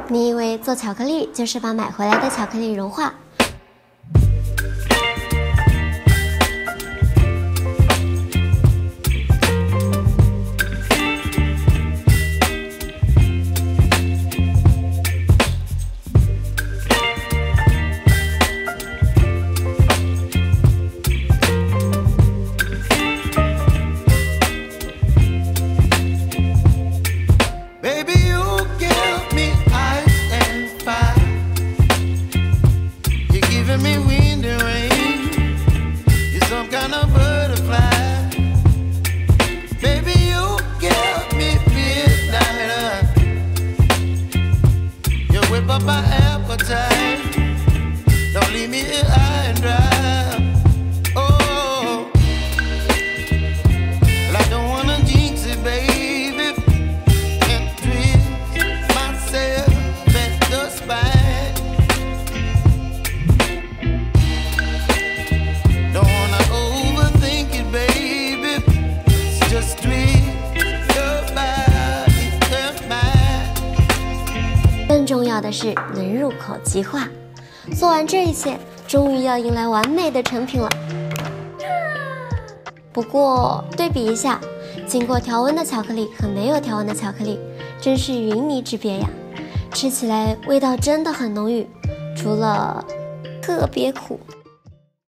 你以为做巧克力就是把买回来的巧克力融化？ My appetite, don't leave me here high and dry. Oh, well, I don't wanna jinx it, baby, and twist myself at the spine. Don't wanna overthink it, baby, it's just twist your body and mine. 更重要的是能入口即化。做完这一切，终于要迎来完美的成品了。不过对比一下，经过调温的巧克力和没有调温的巧克力，真是云泥之别呀！吃起来味道真的很浓郁，除了特别苦。